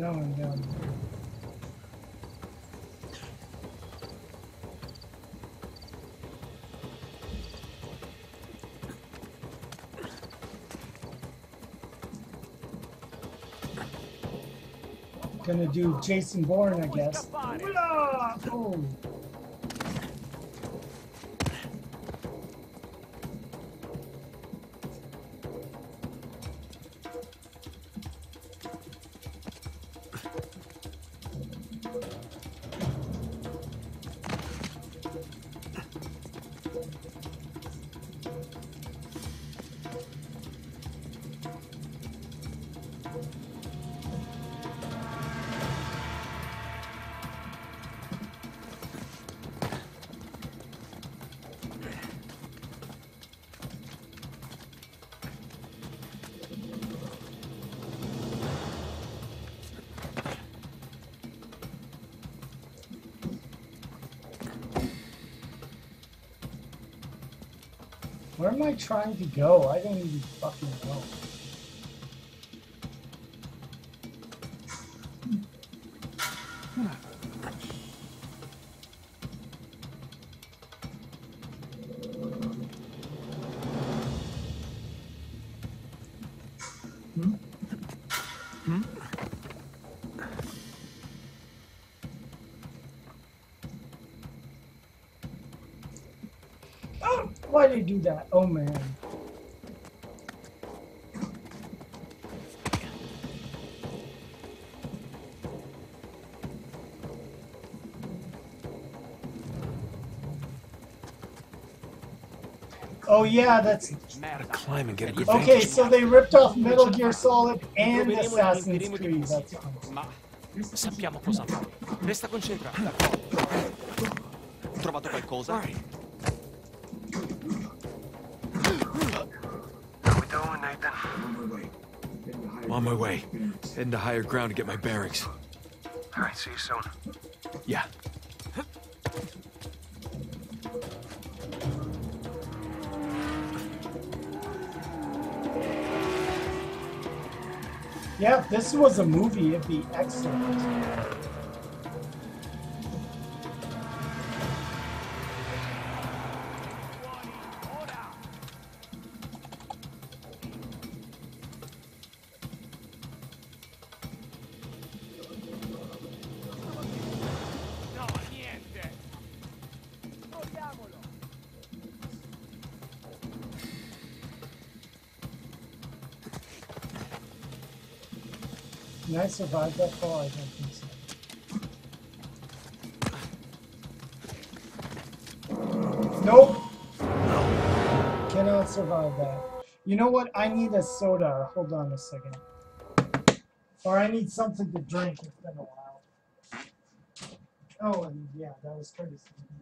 no one down here. Gonna do Jason Bourne, I guess. Oh. Where am I trying to go? I don't even fucking know. Why did you do that? Oh man. Oh yeah, that's climb and get a good okay. So they ripped off Metal Gear Solid and Assassin's Creed. That's ma sappiamo cosa fare. Resta concentrato, d'accordo? Ho trovato qualcosa? How we doing, Nathan? I'm on my way. Heading to higher ground to get my bearings. All right, see you soon. Yeah. Yeah, if this was a movie, it'd be excellent. Can I survive that fall? I don't think so. Nope. Cannot survive that. You know what? I need a soda. Hold on a second. Or I need something to drink. It's been a while. Oh, and yeah, that was crazy.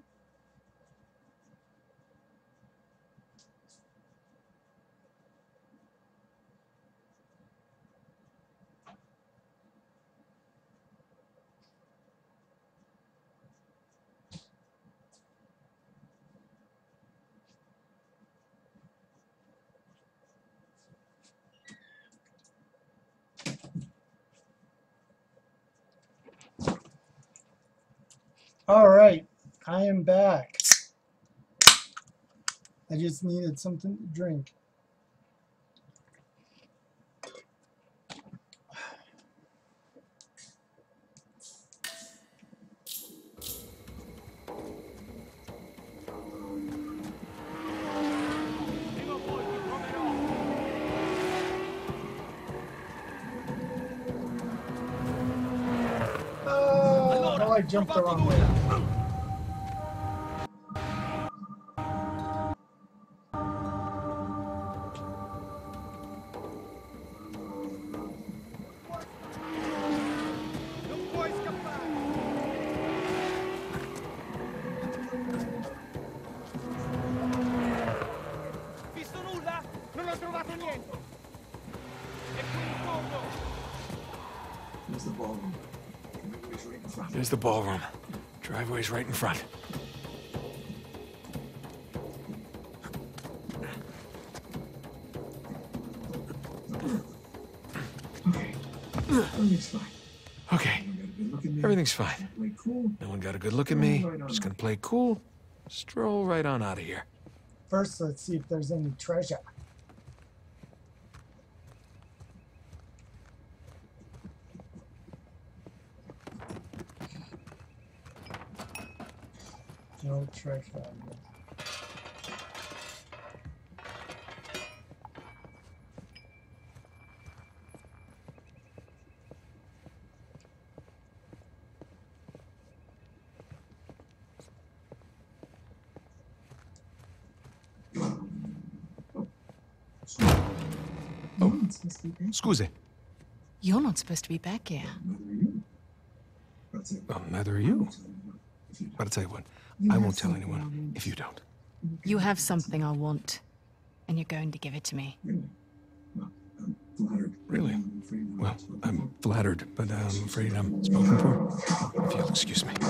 All right, I am back. I just needed something to drink. Oh, I jumped the wrong way. There's the ballroom. Driveway's right in front. Okay. Everything's fine. Okay, everything's fine. No one got a good look at me. I'm just gonna play cool, stroll right on out of here. First, let's see if there's any treasure. No treasure. Scusi. You're not supposed to be back here. Well, neither are you. But I'll tell you what, I won't tell anyone if you don't. You have something I want, and you're going to give it to me. Really? Well, I'm flattered, but I'm afraid I'm spoken for. If you'll excuse me.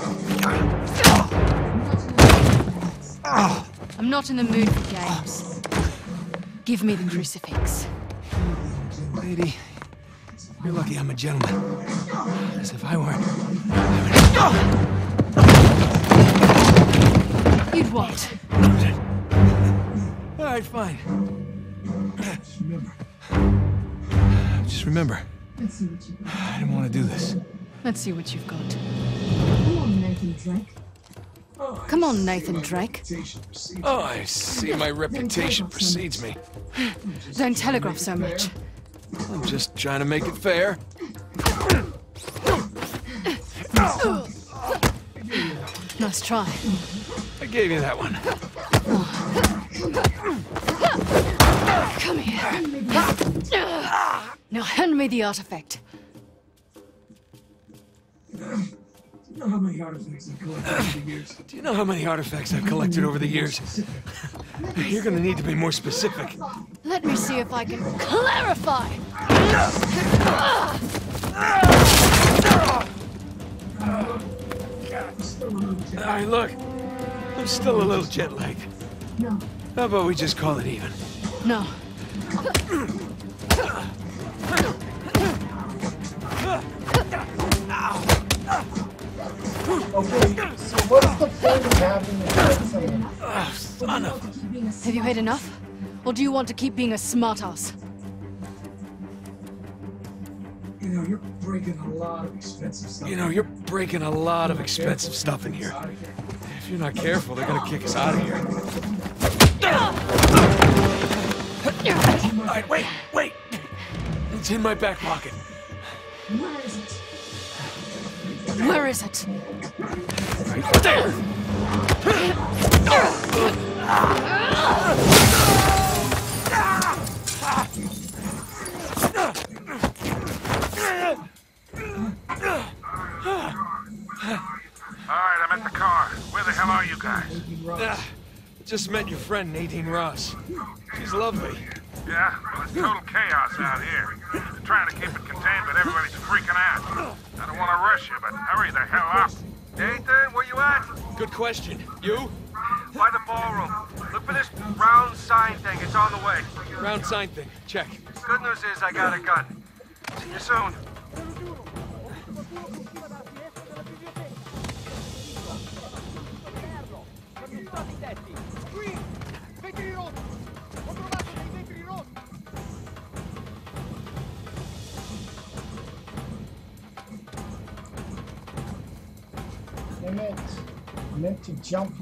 I'm not in the mood for games. Give me the crucifix. Lady, you're lucky I'm a gentleman. As if I weren't. You'd what? All right, fine. Just remember, I didn't want to do this. Let's see what you've got. Come on, Nathan Drake. Come on, Nathan Drake. Oh, I see my reputation precedes me. Don't telegraph so much. I'm just trying to make it fair. Nice try. I gave you that one. Come here. Now hand me the artifact. You know how many artifacts I've collected over the years? Do you know how many artifacts I've collected over the years? You're gonna need to be more specific. Let me see if I can clarify. All right, look. I'm still a little jet-lagged. No. How about we just call it even? No. Okay, so what's the point of having to fight someone? Son of a... Have you had enough? Or do you want to keep being a smartass? You know, you're breaking a lot of expensive stuff. You know, you're breaking a lot of expensive stuff in here. If you're not careful, they're gonna kick us out of here. All right, wait! It's in my back pocket. Where is it? Where is it? Right there! Alright, I'm at the car. Where the hell are you guys? Just met your friend, Nadine Ross. She's lovely. Yeah? Well, it's total chaos out here. They're trying to keep it contained, but everybody's freaking out. I don't want to rush you, but hurry the hell up. Nathan, where you at? Good question. You? By the ballroom. Look for this round sign thing. It's on the way. Round sign thing. Check. Good news is I got a gun. See you soon. Damn it. I meant to jump.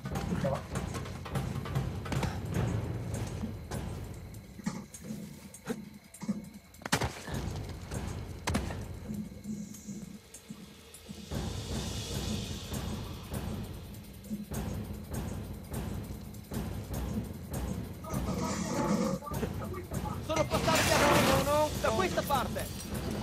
Sono passati a no, da questa parte.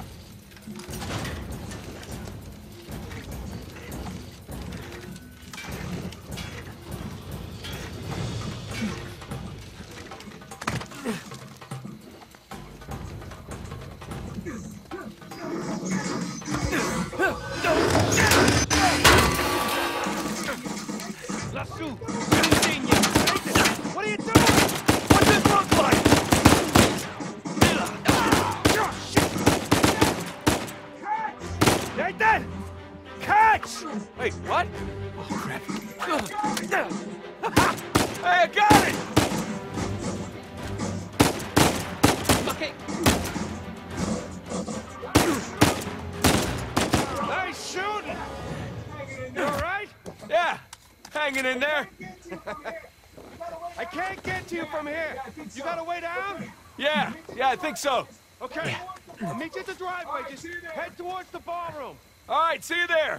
Lassù, insignia. What are you doing? What's this look like? from here. You got a way down? Yeah, I think so. Okay. I'll meet you at the driveway. Just head towards the ballroom. All right, see you there.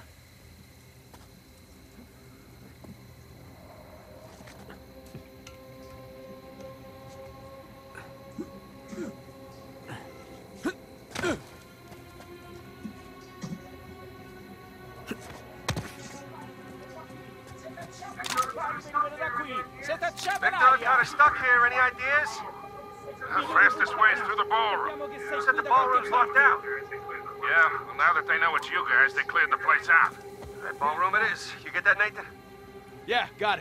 Victor, kind of stuck here. Any ideas? The fastest way is through the ballroom. You said the ballroom's locked out. Yeah, well, now that they know it's you guys, they cleared the place out. That ballroom it is. You get that, Nathan? Yeah, got it.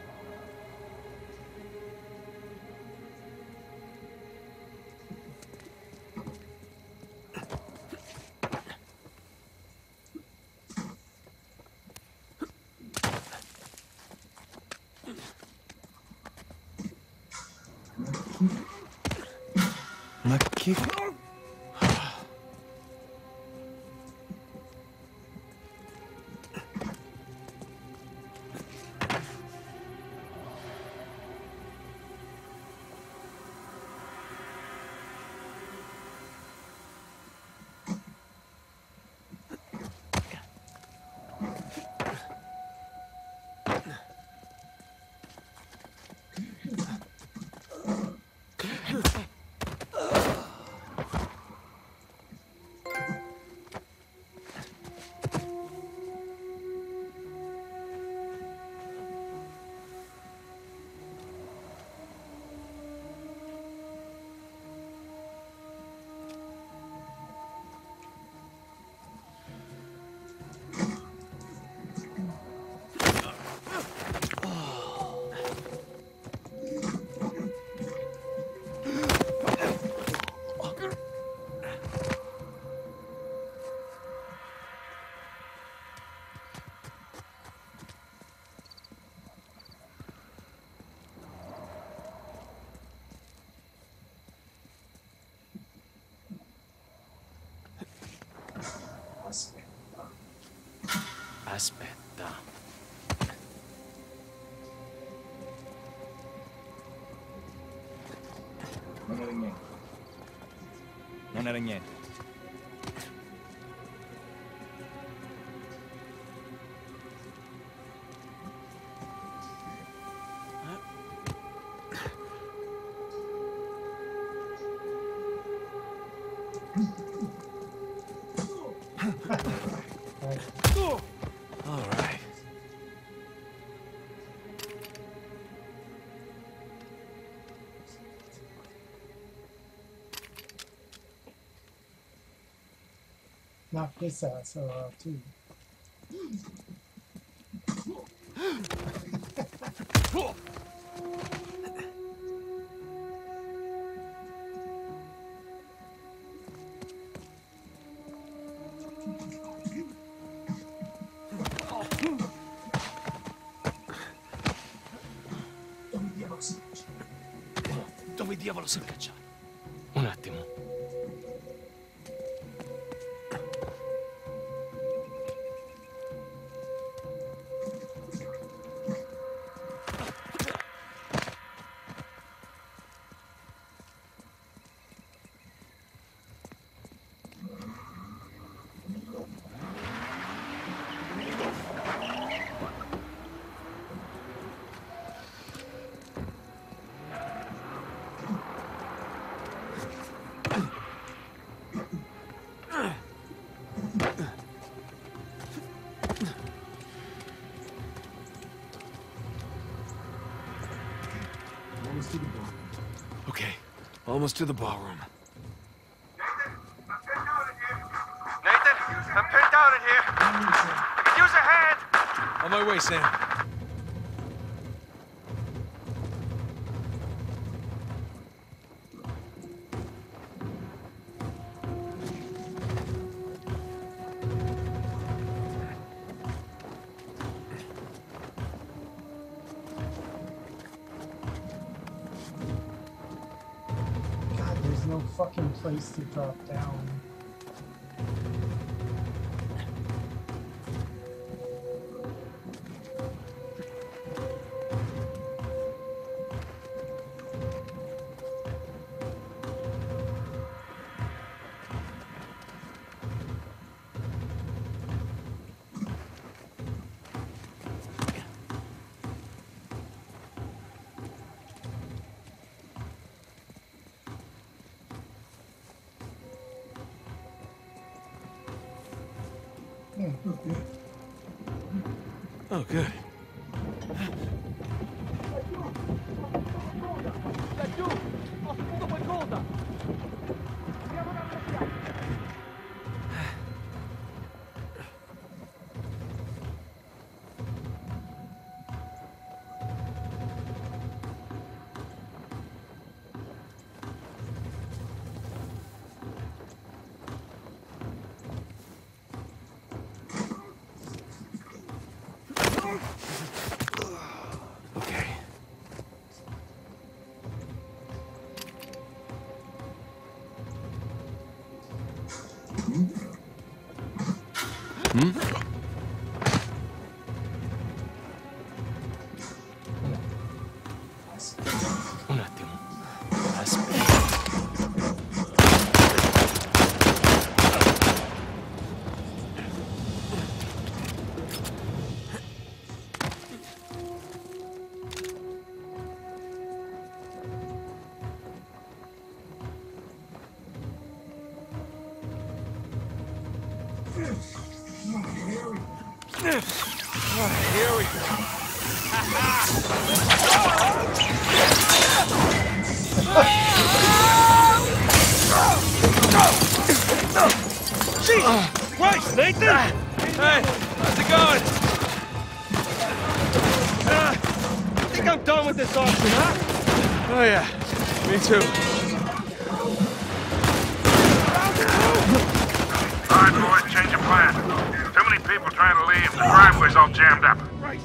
Lucky. Aspetta. Non era niente. Non era niente. All right. Knock this asshole out too. Dove diavolo si è cacciato? Un attimo. Okay, almost to the ballroom. Nathan, I'm pinned down in here. I could use a hand. On my way, Sam. God, there's no fucking place to drop down. Oh, good. Laggiù! Ho sentito qualcosa! Andiamo da una Okay. Un attimo. Aspetta. Here we go. Jesus Christ, Nathan! Hey, how's it going? I think I'm done with this option, huh? Oh, yeah. Me too. All right, boys, change of plan. Too many people trying to leave. The driveway's all jammed up. Right.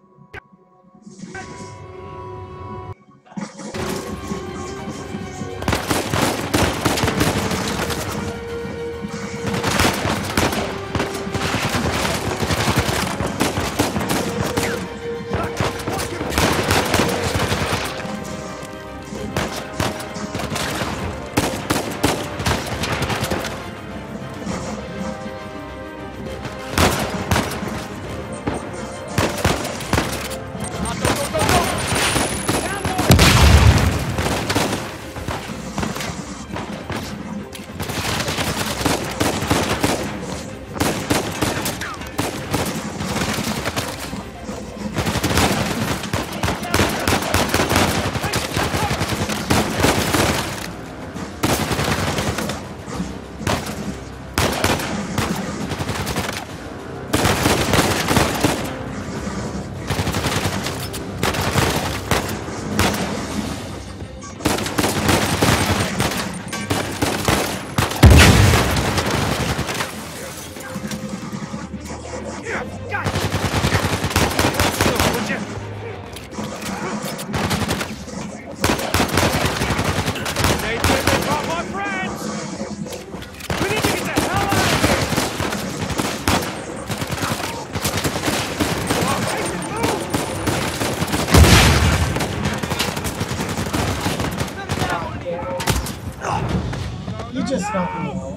You just knocked me out.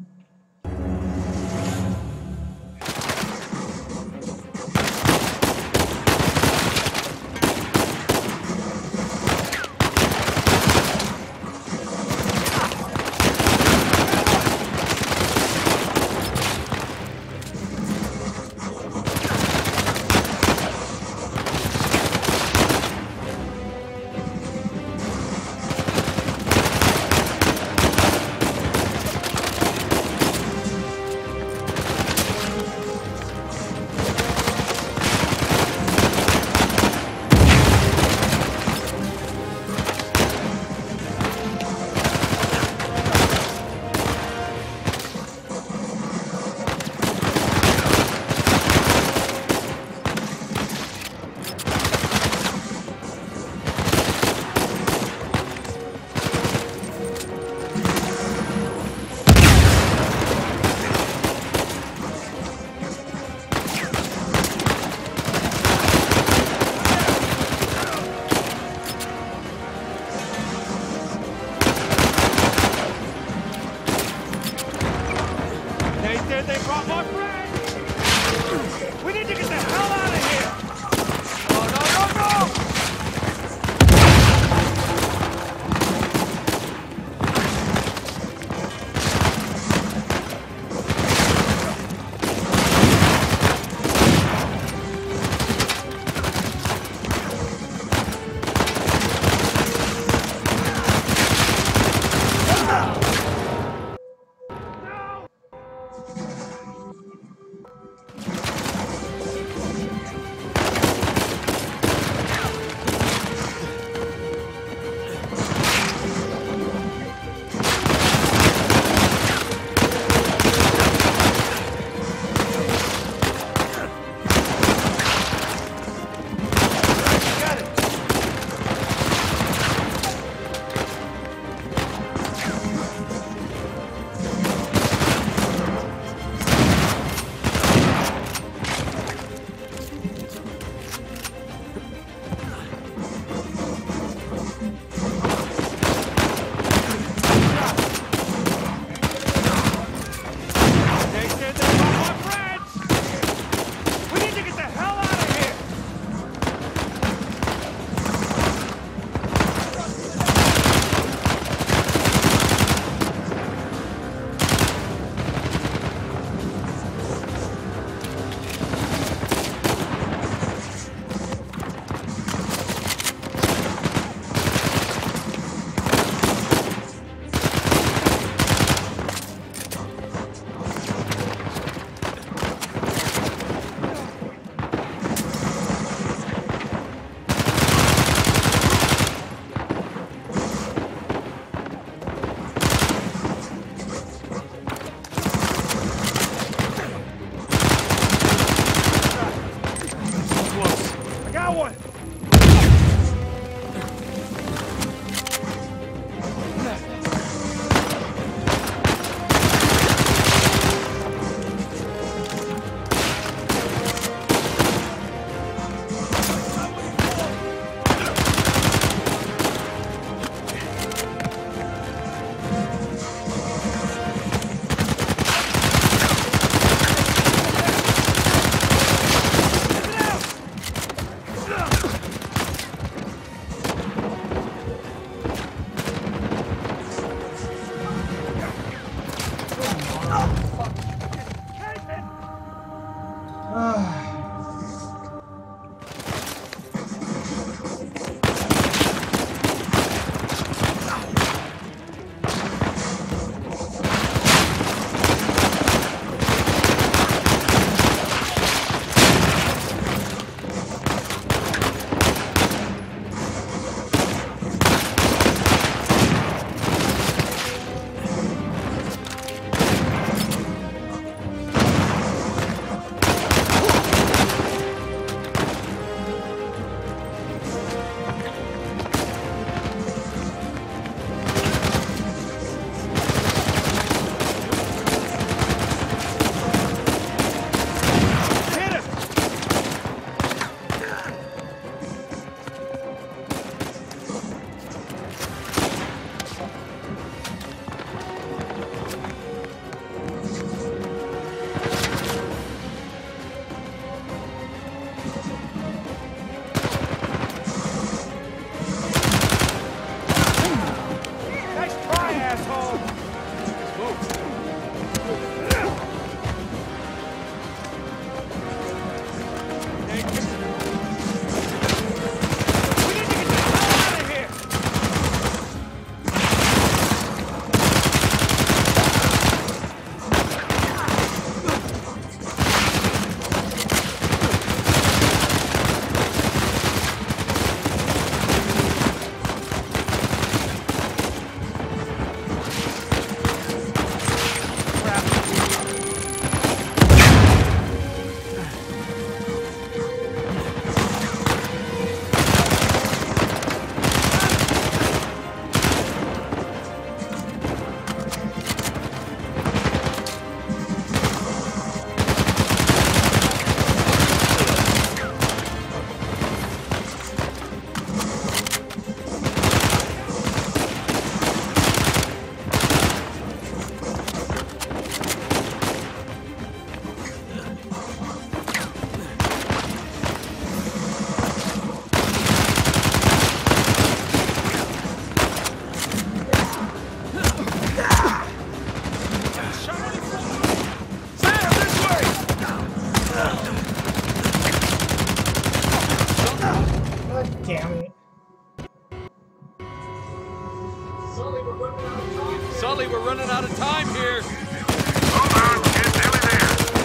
They brought my friend! We need to get the hell out of here! No, no, no, no! Sully, we're running out of time here. Hold on, kid, nearly there.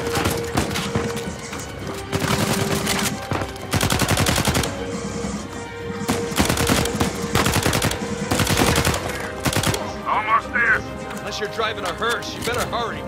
Almost there. Unless you're driving a hearse, you better hurry.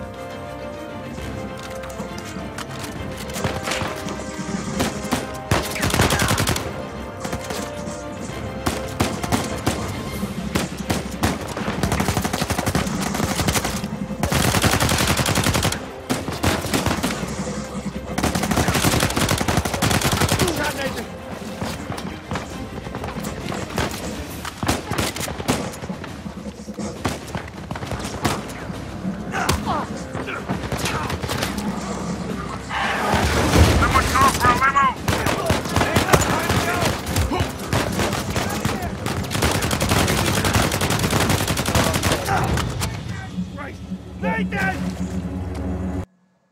Someone call for a limo. Nathan!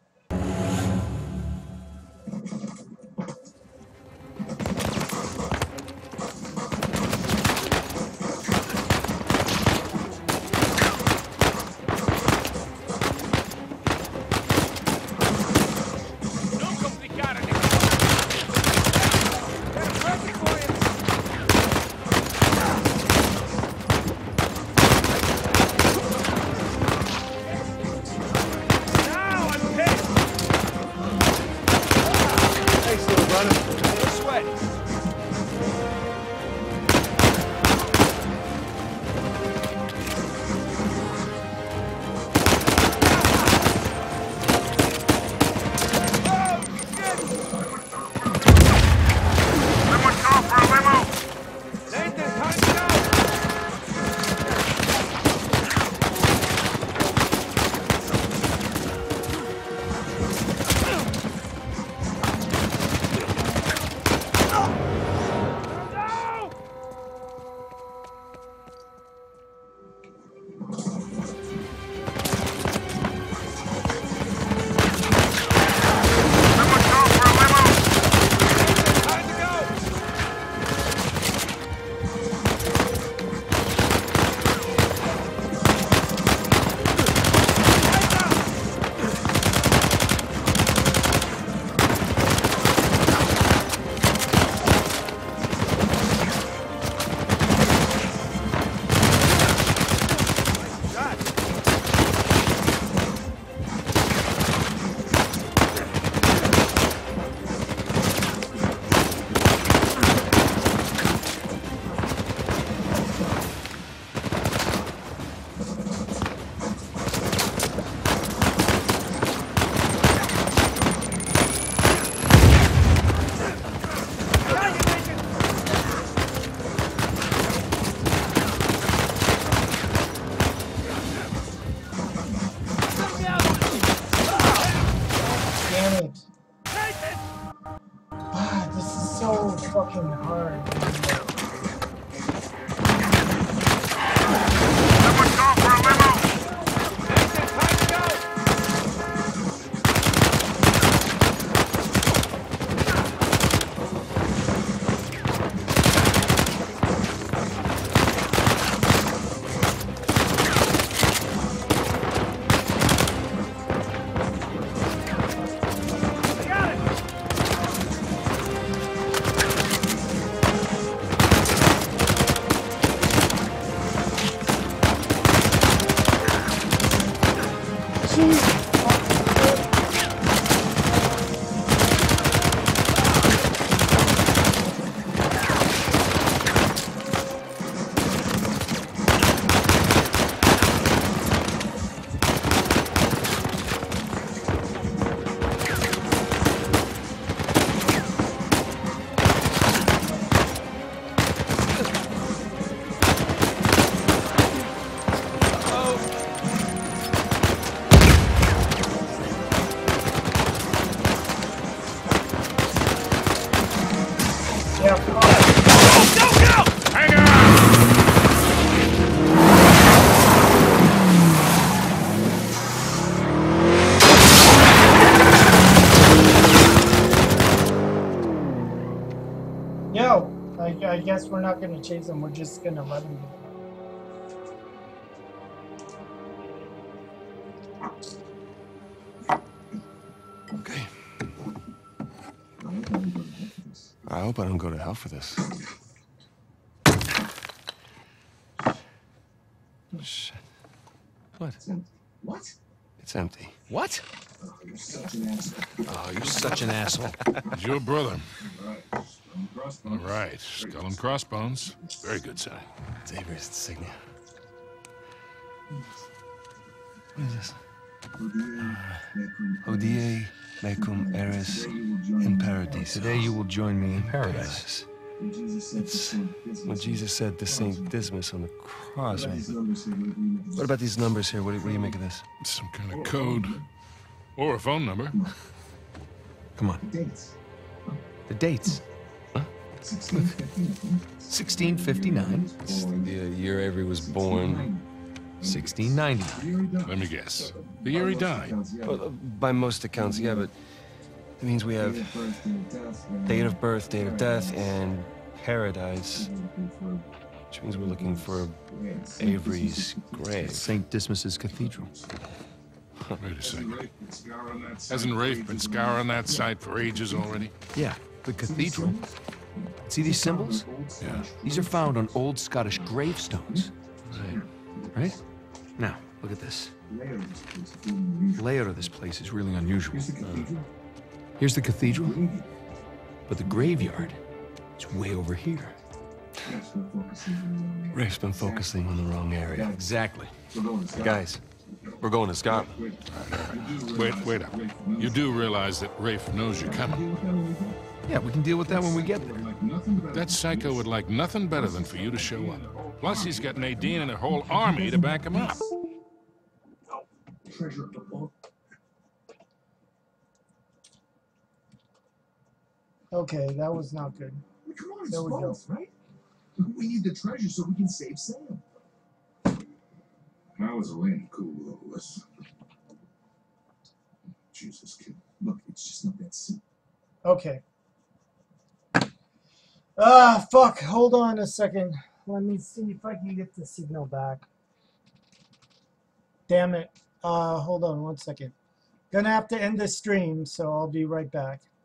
Non complicare le cose. They're working for you. Now I'm pissed. Thanks, little brother. No sweat. Oh, shit! Someone call for a limo. Nathan, time to go! No! Someone call for a limo. Time to go! Damn it. Ah, this is so fucking hard. Someone call for a limo. Nathan, time to go! Got it! Yeah, come on. Hang on! Yo, I guess we're not gonna chase him. We're just gonna let him go. hope I don't go to hell for this. Shit. What? What? It's empty. What? Oh, you're such an asshole. Oh, you're such an asshole. It's your brother. All All right. Skull and crossbones. Very good sign. It's Avery's insignia. What is this? Hodie mecum eris in paradis. Today you will join me in paradise. It's what Jesus said to St. Dismas on the cross, right? What about these numbers here? What do you make of this? It's some kind of code. Or a phone number. Come on. Dates. The dates. 1659. It's the year Avery was born. 1690. Let me guess. The year he died. Well, by most accounts, yeah, but it means we have date of birth, date of death, and paradise. Which means we're looking for Avery's grave. St. Dismas's Cathedral. Wait a second. Hasn't Rafe been scouring that site for ages already? Yeah, the cathedral. See these symbols? Yeah. These are found on old Scottish gravestones. Right. Right? Now, look at this. Layout of this place is really unusual. Here's the cathedral, but the graveyard is way over here. Rafe's been focusing on the wrong area. Exactly. Guys, we're going to Scotland. Wait up. You do realize that Rafe knows you're coming. Yeah, we can deal with that when we get there. That psycho would like nothing better than for you to show up. Plus, he's got Nadine and a whole army to back him up. Treasure of the boat. Okay, that was not good. Come on, it's There we go. both, right? We need the treasure so we can save Sam. How is Lynn cool, Lois? Jesus, kid. Look, it's just not that simple. Okay. Ah, fuck. Hold on a second. Let me see if I can get the signal back. Damn it. Hold on one second. Gonna have to end the stream, so I'll be right back.